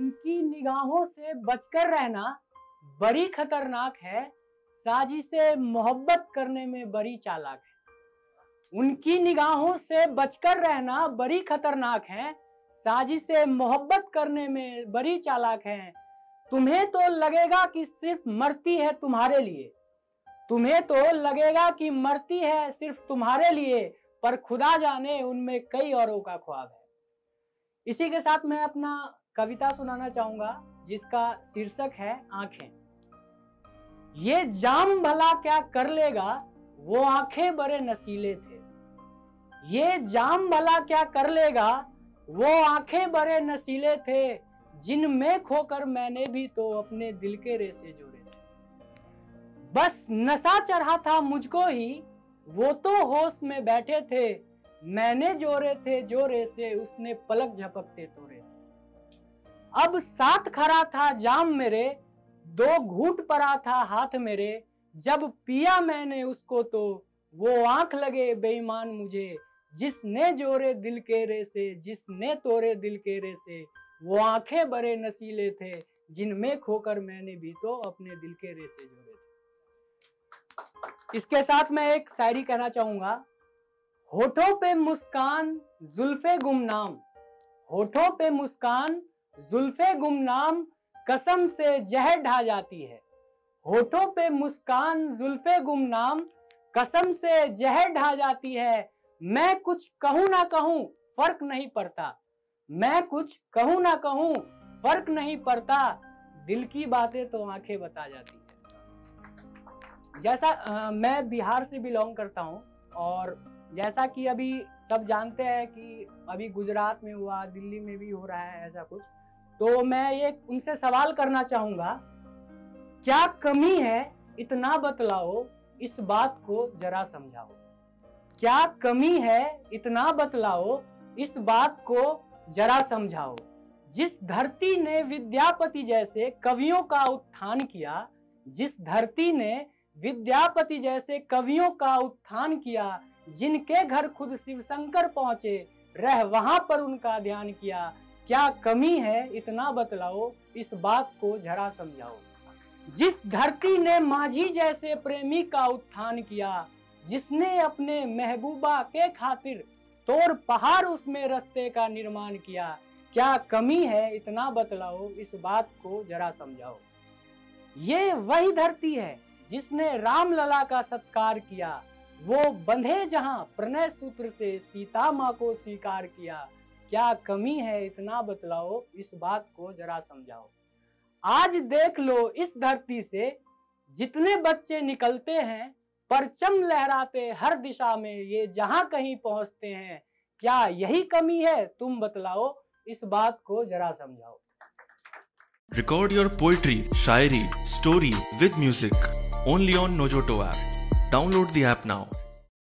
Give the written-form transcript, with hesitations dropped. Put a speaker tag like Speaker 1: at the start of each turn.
Speaker 1: उनकी निगाहों से बचकर रहना बड़ी खतरनाक है, साजिशे मोहब्बत करने में बड़ी चालाक है। उनकी निगाहों से बचकर रहना बड़ी खतरनाक है, साजिशे मोहब्बत करने में बड़ी चालाक है। तुम्हें तो लगेगा कि सिर्फ मरती है तुम्हारे लिए, तुम्हें तो लगेगा कि मरती है सिर्फ तुम्हारे लिए, पर खुदा जाने उनमें कई औरों का ख्वाब है। इसी के साथ मैं अपना कविता सुनाना चाहूंगा जिसका शीर्षक है आंखें। ये जाम भला क्या कर लेगा, वो आंखें बड़े नशीले थे। ये जाम भला क्या कर लेगा, वो आंखें बड़े नशीले थे। जिनमें खोकर मैंने भी तो अपने दिल के रेसे जोड़े थे। बस नशा चढ़ा था मुझको ही, वो तो होश में बैठे थे। मैंने जोड़े थे जो रेसे, उसने पलक झपकते तोड़े थे। अब साथ खड़ा था जाम मेरे, दो घूंट पड़ा था हाथ मेरे। जब पिया मैंने उसको तो वो आंख लगे बेईमान मुझे। जिसने जोड़े दिल के रेसे, जिसने तोड़े दिल के रेसे, वो आंखें बड़े नशीले थे। जिनमें खोकर मैंने भी तो अपने दिल के रेसे जोड़े थे। इसके साथ मैं एक शायरी कहना चाहूंगा। होठों पे मुस्कान जुल्फे गुमनाम, होठों पे मुस्कान जुल्फे गुमनाम, कसम से जहर ढा जाती है। होठों पे मुस्कान जुल्फे गुमनाम, कसम से जहर ढा जाती है। मैं कुछ कहूं ना कहूं फर्क नहीं पड़ता, मैं कुछ कहूं ना कहूं फर्क नहीं पड़ता। दिल की बातें तो आंखें बता जाती है। जैसा मैं बिहार से बिलोंग करता हूं, और जैसा कि अभी सब जानते हैं कि अभी गुजरात में हुआ, दिल्ली में भी हो रहा है ऐसा कुछ, तो मैं ये उनसे सवाल करना चाहूंगा, क्या कमी है इतना बतलाओ, इस बात को जरा समझाओ। क्या कमी है इतना बतलाओ, इस बात को जरा समझाओ। जिस धरती ने विद्यापति जैसे कवियों का उत्थान किया, जिस धरती ने विद्यापति जैसे कवियों का उत्थान किया, जिनके घर खुद शिव शंकर पहुंचे, रह वहां पर उनका ध्यान किया। क्या कमी है इतना बतलाओ, इस बात को जरा समझाओ। जिस धरती ने माझी जैसे प्रेमी का उत्थान किया, जिसने अपने महबूबा के खातिर तोड़ पहाड़ उसमें रास्ते का निर्माण किया। क्या कमी है इतना बतलाओ, इस बात को जरा समझाओ। ये वही धरती है जिसने राम लला का सत्कार किया, वो बंधे जहां प्रणय सूत्र से सीता माँ को स्वीकार किया। क्या कमी है इतना बतलाओ, इस बात को जरा समझाओ। आज देख लो इस धरती से जितने बच्चे निकलते हैं, परचम लहराते हर दिशा में ये जहां कहीं पहुंचते हैं। क्या यही कमी है, तुम बतलाओ, इस बात को जरा समझाओ।
Speaker 2: Record your poetry, Shayari, story with music only on Nojoto app. Download the app now.